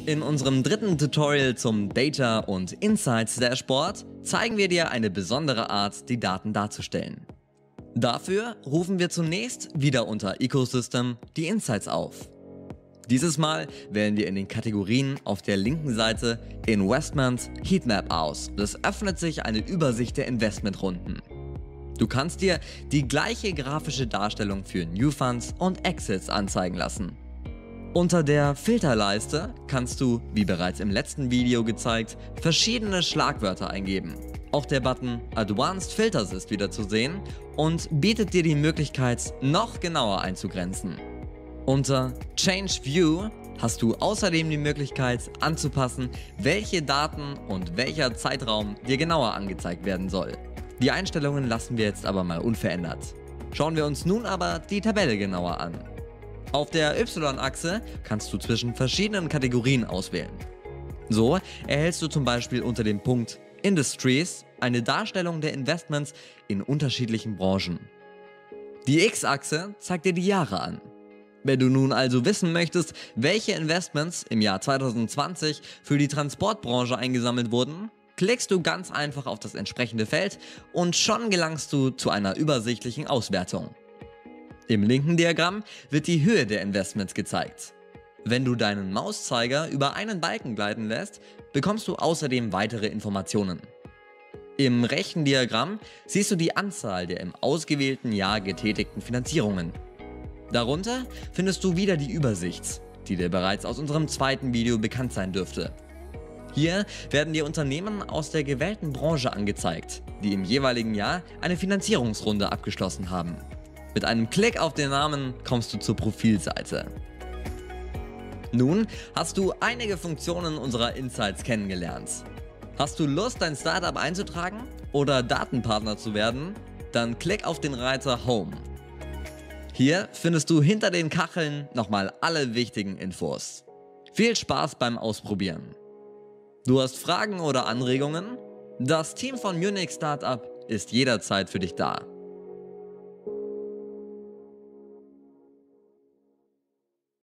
In unserem dritten Tutorial zum Data und Insights Dashboard zeigen wir dir eine besondere Art, die Daten darzustellen. Dafür rufen wir zunächst wieder unter Ecosystem die Insights auf. Dieses Mal wählen wir in den Kategorien auf der linken Seite Investment Heatmap aus. Es öffnet sich eine Übersicht der Investmentrunden. Du kannst dir die gleiche grafische Darstellung für New Funds und Exits anzeigen lassen. Unter der Filterleiste kannst du, wie bereits im letzten Video gezeigt, verschiedene Schlagwörter eingeben. Auch der Button Advanced Filters ist wieder zu sehen und bietet dir die Möglichkeit, noch genauer einzugrenzen. Unter Change View hast du außerdem die Möglichkeit anzupassen, welche Daten und welcher Zeitraum dir genauer angezeigt werden soll. Die Einstellungen lassen wir jetzt aber mal unverändert. Schauen wir uns nun aber die Tabelle genauer an. Auf der Y-Achse kannst du zwischen verschiedenen Kategorien auswählen. So erhältst du zum Beispiel unter dem Punkt Industries eine Darstellung der Investments in unterschiedlichen Branchen. Die X-Achse zeigt dir die Jahre an. Wenn du nun also wissen möchtest, welche Investments im Jahr 2020 für die Transportbranche eingesammelt wurden, klickst du ganz einfach auf das entsprechende Feld und schon gelangst du zu einer übersichtlichen Auswertung. Im linken Diagramm wird die Höhe der Investments gezeigt. Wenn du deinen Mauszeiger über einen Balken gleiten lässt, bekommst du außerdem weitere Informationen. Im rechten Diagramm siehst du die Anzahl der im ausgewählten Jahr getätigten Finanzierungen. Darunter findest du wieder die Übersicht, die dir bereits aus unserem zweiten Video bekannt sein dürfte. Hier werden dir Unternehmen aus der gewählten Branche angezeigt, die im jeweiligen Jahr eine Finanzierungsrunde abgeschlossen haben. Mit einem Klick auf den Namen kommst du zur Profilseite. Nun hast du einige Funktionen unserer Insights kennengelernt. Hast du Lust, dein Startup einzutragen oder Datenpartner zu werden? Dann klick auf den Reiter Home. Hier findest du hinter den Kacheln nochmal alle wichtigen Infos. Viel Spaß beim Ausprobieren! Du hast Fragen oder Anregungen? Das Team von Munich Startup ist jederzeit für dich da.